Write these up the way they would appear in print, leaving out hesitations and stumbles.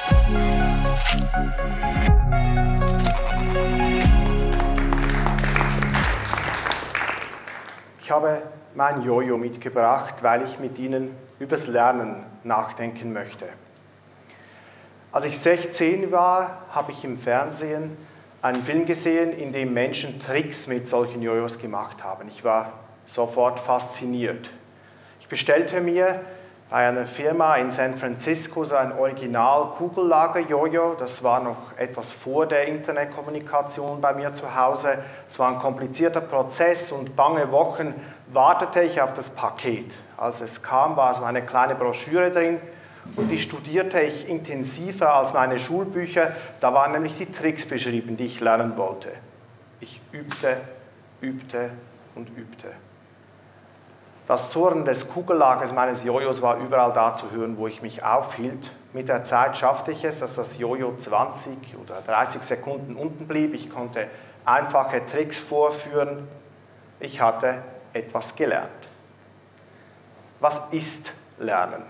Ich habe mein Jojo mitgebracht, weil ich mit Ihnen übers Lernen nachdenken möchte. Als ich 16 war, habe ich im Fernsehen einen Film gesehen, in dem Menschen Tricks mit solchen Jojos gemacht haben. Ich war sofort fasziniert. Ich bestellte mir bei einer Firma in San Francisco so ein Original-Kugellager-Jojo. Das war noch etwas vor der Internetkommunikation bei mir zu Hause. Es war ein komplizierter Prozess und bange Wochen wartete ich auf das Paket. Als es kam, war so eine kleine Broschüre drin und die studierte ich intensiver als meine Schulbücher. Da waren nämlich die Tricks beschrieben, die ich lernen wollte. Ich übte, übte und übte. Das Surren des Kugellagers meines Jojos war überall da zu hören, wo ich mich aufhielt. Mit der Zeit schaffte ich es, dass das Jojo 20 oder 30 Sekunden unten blieb. Ich konnte einfache Tricks vorführen. Ich hatte etwas gelernt. Was ist Lernen?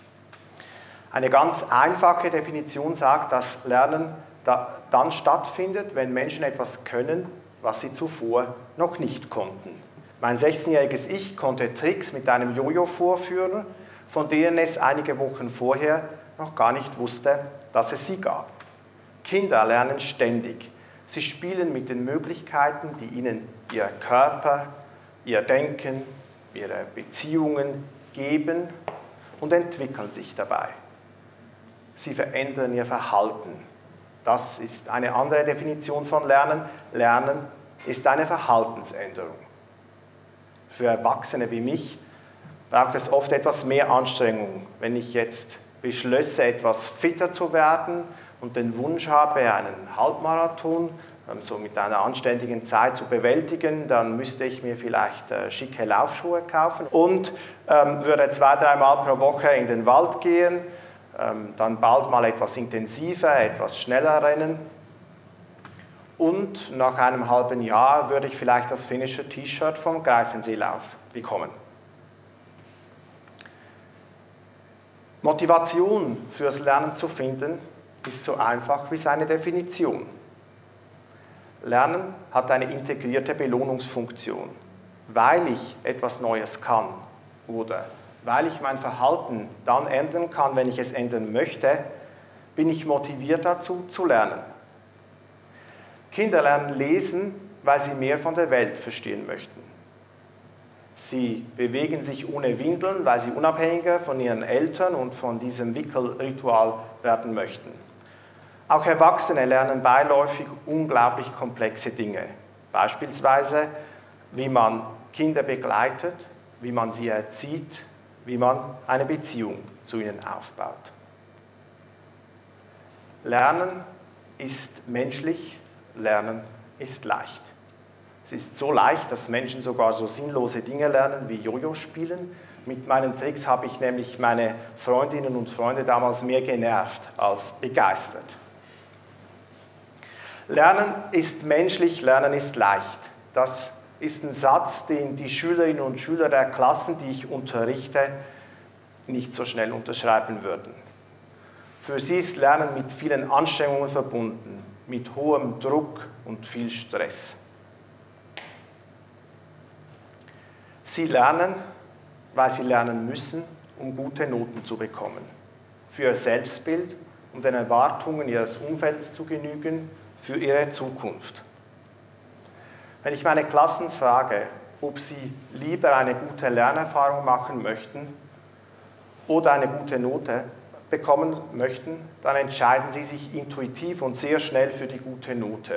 Eine ganz einfache Definition sagt, dass Lernen dann stattfindet, wenn Menschen etwas können, was sie zuvor noch nicht konnten. Mein 16-jähriges Ich konnte Tricks mit einem Jojo vorführen, von denen es einige Wochen vorher noch gar nicht wusste, dass es sie gab. Kinder lernen ständig. Sie spielen mit den Möglichkeiten, die ihnen ihr Körper, ihr Denken, ihre Beziehungen geben und entwickeln sich dabei. Sie verändern ihr Verhalten. Das ist eine andere Definition von Lernen. Lernen ist eine Verhaltensänderung. Für Erwachsene wie mich braucht es oft etwas mehr Anstrengung. Wenn ich jetzt beschlösse, etwas fitter zu werden und den Wunsch habe, einen Halbmarathon so mit einer anständigen Zeit zu bewältigen, dann müsste ich mir vielleicht schicke Laufschuhe kaufen und würde 2-3 Mal pro Woche in den Wald gehen, dann bald mal etwas intensiver, etwas schneller rennen. Und nach einem halben Jahr würde ich vielleicht das finnische T-Shirt vom Greifenseelauf bekommen. Motivation fürs Lernen zu finden, ist so einfach wie seine Definition. Lernen hat eine integrierte Belohnungsfunktion. Weil ich etwas Neues kann oder weil ich mein Verhalten dann ändern kann, wenn ich es ändern möchte, bin ich motiviert dazu, zu lernen. Kinder lernen lesen, weil sie mehr von der Welt verstehen möchten. Sie bewegen sich ohne Windeln, weil sie unabhängiger von ihren Eltern und von diesem Wickelritual werden möchten. Auch Erwachsene lernen beiläufig unglaublich komplexe Dinge. Beispielsweise, wie man Kinder begleitet, wie man sie erzieht, wie man eine Beziehung zu ihnen aufbaut. Lernen ist menschlich. Lernen ist leicht. Es ist so leicht, dass Menschen sogar so sinnlose Dinge lernen wie Jojo spielen. Mit meinen Tricks habe ich nämlich meine Freundinnen und Freunde damals mehr genervt als begeistert. Lernen ist menschlich, Lernen ist leicht. Das ist ein Satz, den die Schülerinnen und Schüler der Klassen, die ich unterrichte, nicht so schnell unterschreiben würden. Für sie ist Lernen mit vielen Anstrengungen verbunden, mit hohem Druck und viel Stress. Sie lernen, weil sie lernen müssen, um gute Noten zu bekommen. Für ihr Selbstbild, um den Erwartungen ihres Umfelds zu genügen, für ihre Zukunft. Wenn ich meine Klassen frage, ob sie lieber eine gute Lernerfahrung machen möchten oder eine gute Note bekommen möchten, dann entscheiden sie sich intuitiv und sehr schnell für die gute Note.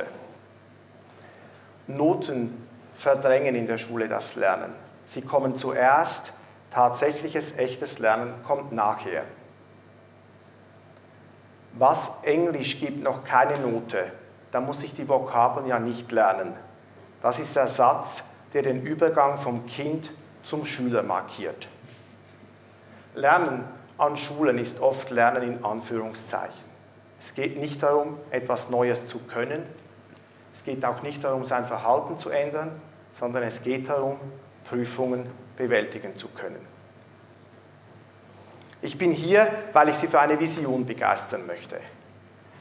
Noten verdrängen in der Schule das Lernen. Sie kommen zuerst, tatsächliches, echtes Lernen kommt nachher. Was Englisch gibt noch keine Note, da muss ich die Vokabeln ja nicht lernen. Das ist der Satz, der den Übergang vom Kind zum Schüler markiert. Lernen an Schulen ist oft Lernen in Anführungszeichen. Es geht nicht darum, etwas Neues zu können. Es geht auch nicht darum, sein Verhalten zu ändern, sondern es geht darum, Prüfungen bewältigen zu können. Ich bin hier, weil ich Sie für eine Vision begeistern möchte.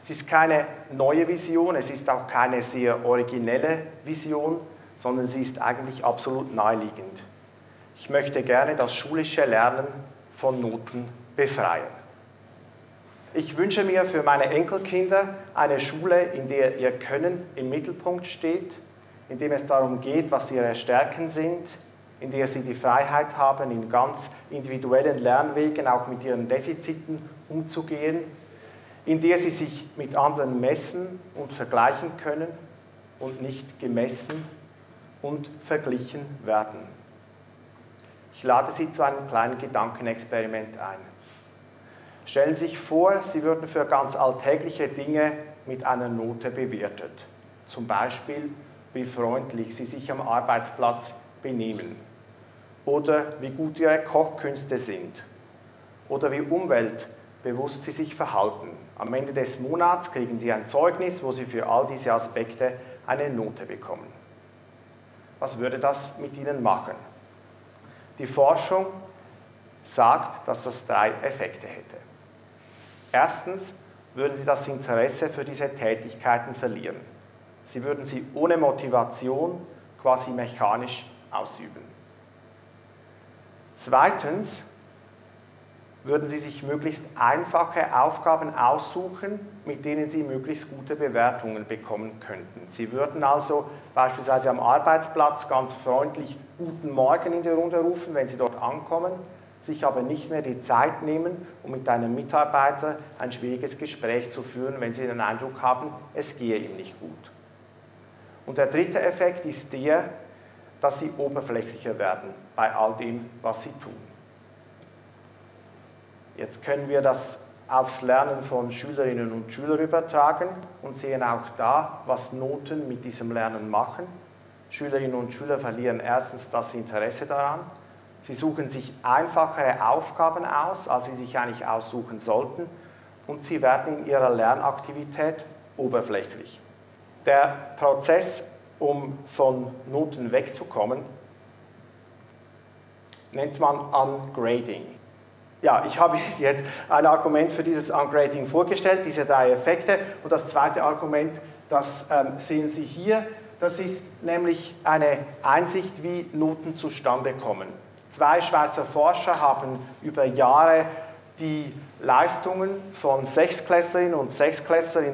Es ist keine neue Vision, es ist auch keine sehr originelle Vision, sondern sie ist eigentlich absolut naheliegend. Ich möchte gerne das schulische Lernen von Noten befreien. Ich wünsche mir für meine Enkelkinder eine Schule, in der ihr Können im Mittelpunkt steht, in dem es darum geht, was ihre Stärken sind, in der sie die Freiheit haben, in ganz individuellen Lernwegen auch mit ihren Defiziten umzugehen, in der sie sich mit anderen messen und vergleichen können und nicht gemessen und verglichen werden. Ich lade Sie zu einem kleinen Gedankenexperiment ein. Stellen Sie sich vor, Sie würden für ganz alltägliche Dinge mit einer Note bewertet. Zum Beispiel, wie freundlich Sie sich am Arbeitsplatz benehmen oder wie gut Ihre Kochkünste sind oder wie umweltbewusst Sie sich verhalten. Am Ende des Monats kriegen Sie ein Zeugnis, wo Sie für all diese Aspekte eine Note bekommen. Was würde das mit Ihnen machen? Die Forschung sagt, dass das 3 Effekte hätte. Erstens würden Sie das Interesse für diese Tätigkeiten verlieren. Sie würden sie ohne Motivation quasi mechanisch ausüben. Zweitens würden Sie sich möglichst einfache Aufgaben aussuchen, mit denen Sie möglichst gute Bewertungen bekommen könnten. Sie würden also beispielsweise am Arbeitsplatz ganz freundlich Guten Morgen in die Runde rufen, wenn Sie dort ankommen, sich aber nicht mehr die Zeit nehmen, um mit einem Mitarbeiter ein schwieriges Gespräch zu führen, wenn Sie den Eindruck haben, es gehe ihm nicht gut. Und der dritte Effekt ist der, dass Sie oberflächlicher werden bei all dem, was Sie tun. Jetzt können wir das aufs Lernen von Schülerinnen und Schülern übertragen und sehen auch da, was Noten mit diesem Lernen machen. Schülerinnen und Schüler verlieren erstens das Interesse daran. Sie suchen sich einfachere Aufgaben aus, als sie sich eigentlich aussuchen sollten, und sie werden in ihrer Lernaktivität oberflächlich. Der Prozess, um von Noten wegzukommen, nennt man Ungrading. Ja, ich habe jetzt ein Argument für dieses Ungrading vorgestellt, diese 3 Effekte. Und das zweite Argument, das sehen Sie hier, das ist nämlich eine Einsicht, wie Noten zustande kommen. 2 Schweizer Forscher haben über Jahre die Leistungen von Sechstklässlerinnen und Sechstklässlern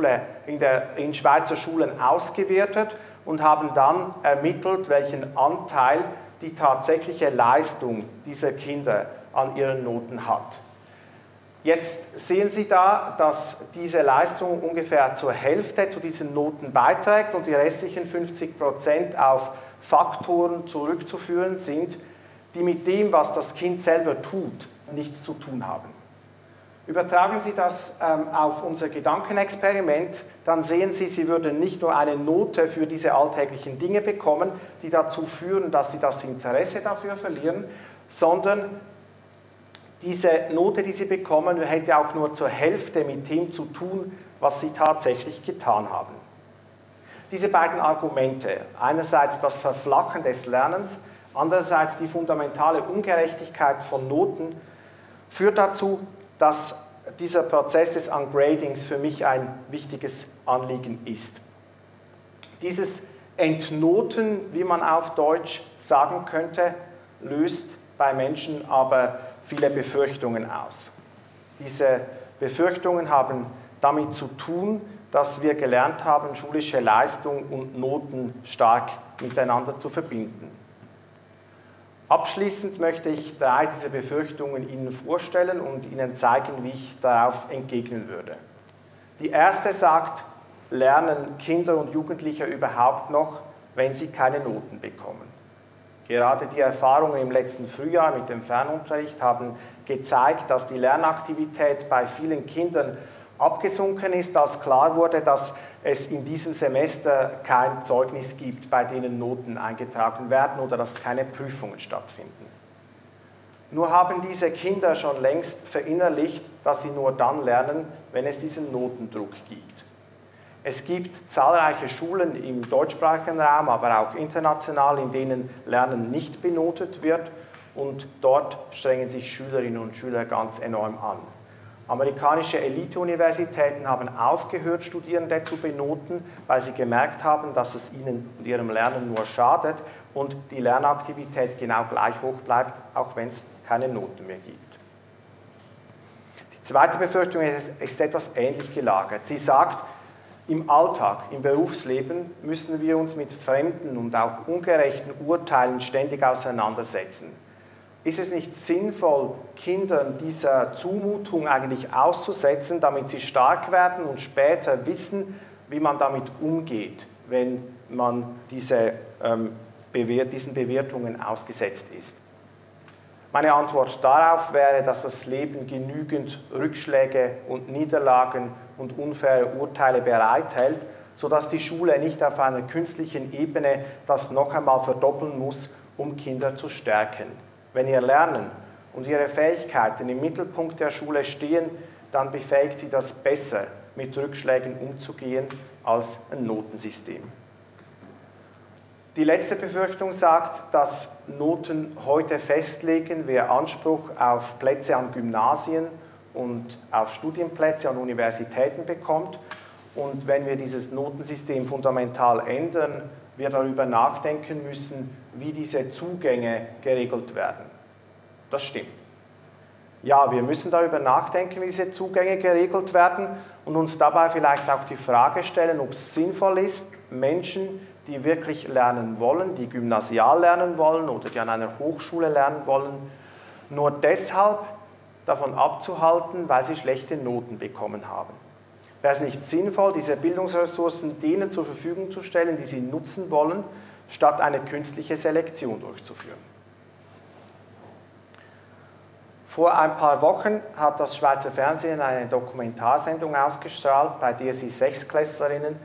in Schweizer Schulen ausgewertet und haben dann ermittelt, welchen Anteil die tatsächliche Leistung dieser Kinder an ihren Noten hat. Jetzt sehen Sie da, dass diese Leistung ungefähr zur Hälfte zu diesen Noten beiträgt und die restlichen 50% auf Faktoren zurückzuführen sind, die mit dem, was das Kind selber tut, nichts zu tun haben. Übertragen Sie das auf unser Gedankenexperiment, dann sehen Sie, Sie würden nicht nur eine Note für diese alltäglichen Dinge bekommen, die dazu führen, dass Sie das Interesse dafür verlieren, sondern diese Note, die Sie bekommen, hätte auch nur zur Hälfte mit dem zu tun, was Sie tatsächlich getan haben. Diese beiden Argumente, einerseits das Verflachen des Lernens, andererseits die fundamentale Ungerechtigkeit von Noten, führt dazu, dass dieser Prozess des Ungradings für mich ein wichtiges Anliegen ist. Dieses Entnoten, wie man auf Deutsch sagen könnte, löst bei Menschen aber viele Befürchtungen aus. Diese Befürchtungen haben damit zu tun, dass wir gelernt haben, schulische Leistung und Noten stark miteinander zu verbinden. Abschließend möchte ich 3 dieser Befürchtungen Ihnen vorstellen und Ihnen zeigen, wie ich darauf entgegnen würde. Die erste sagt, lernen Kinder und Jugendliche überhaupt noch, wenn sie keine Noten bekommen? Gerade die Erfahrungen im letzten Frühjahr mit dem Fernunterricht haben gezeigt, dass die Lernaktivität bei vielen Kindern abgesunken ist, als klar wurde, dass es in diesem Semester kein Zeugnis gibt, bei denen Noten eingetragen werden oder dass keine Prüfungen stattfinden. Nur haben diese Kinder schon längst verinnerlicht, dass sie nur dann lernen, wenn es diesen Notendruck gibt. Es gibt zahlreiche Schulen im deutschsprachigen Raum, aber auch international, in denen Lernen nicht benotet wird und dort strengen sich Schülerinnen und Schüler ganz enorm an. Amerikanische Elite-Universitäten haben aufgehört, Studierende zu benoten, weil sie gemerkt haben, dass es ihnen und ihrem Lernen nur schadet und die Lernaktivität genau gleich hoch bleibt, auch wenn es keine Noten mehr gibt. Die zweite Befürchtung ist etwas ähnlich gelagert. Sie sagt, im Alltag, im Berufsleben müssen wir uns mit fremden und auch ungerechten Urteilen ständig auseinandersetzen. Ist es nicht sinnvoll, Kindern dieser Zumutung eigentlich auszusetzen, damit sie stark werden und später wissen, wie man damit umgeht, wenn man diesen Bewertungen ausgesetzt ist? Meine Antwort darauf wäre, dass das Leben genügend Rückschläge und Niederlagen und unfaire Urteile bereithält, sodass die Schule nicht auf einer künstlichen Ebene das noch einmal verdoppeln muss, um Kinder zu stärken. Wenn ihr Lernen und ihre Fähigkeiten im Mittelpunkt der Schule stehen, dann befähigt sie das besser, mit Rückschlägen umzugehen, als ein Notensystem. Die letzte Befürchtung sagt, dass Noten heute festlegen, wer Anspruch auf Plätze an Gymnasien und auf Studienplätze an Universitäten bekommt. Und wenn wir dieses Notensystem fundamental ändern, wir darüber nachdenken müssen, wie diese Zugänge geregelt werden. Das stimmt. Ja, wir müssen darüber nachdenken, wie diese Zugänge geregelt werden und uns dabei vielleicht auch die Frage stellen, ob es sinnvoll ist, Menschen, die wirklich lernen wollen, die gymnasial lernen wollen oder die an einer Hochschule lernen wollen, nur deshalb davon abzuhalten, weil sie schlechte Noten bekommen haben. Wäre es nicht sinnvoll, diese Bildungsressourcen denen zur Verfügung zu stellen, die sie nutzen wollen, statt eine künstliche Selektion durchzuführen? Vor ein paar Wochen hat das Schweizer Fernsehen eine Dokumentarsendung ausgestrahlt, bei der sie Sechsklässerinnen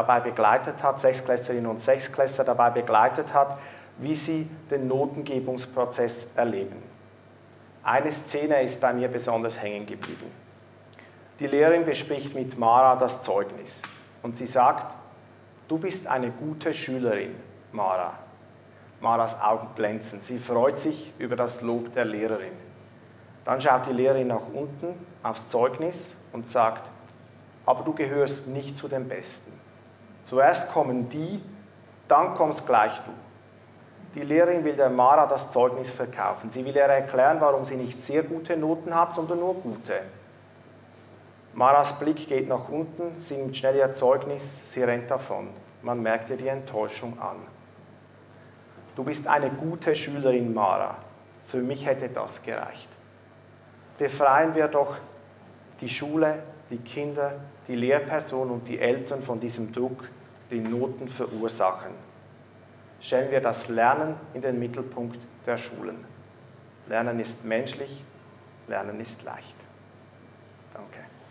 und Sechsklässler dabei begleitet hat, wie sie den Notengebungsprozess erleben. Eine Szene ist bei mir besonders hängen geblieben. Die Lehrerin bespricht mit Mara das Zeugnis und sie sagt, du bist eine gute Schülerin, Mara. Maras Augen glänzen, sie freut sich über das Lob der Lehrerin. Dann schaut die Lehrerin nach unten aufs Zeugnis und sagt, aber du gehörst nicht zu den Besten. Zuerst kommen die, dann kommst gleich du. Die Lehrerin will der Mara das Zeugnis verkaufen. Sie will ihr erklären, warum sie nicht sehr gute Noten hat, sondern nur gute. Maras Blick geht nach unten, sie nimmt schnell ihr Zeugnis, sie rennt davon. Man merkt ihr die Enttäuschung an. Du bist eine gute Schülerin, Mara. Für mich hätte das gereicht. Befreien wir doch die Schule, die Kinder, die Lehrpersonen und die Eltern von diesem Druck, den Noten verursachen. Stellen wir das Lernen in den Mittelpunkt der Schulen. Lernen ist menschlich, Lernen ist leicht. Danke.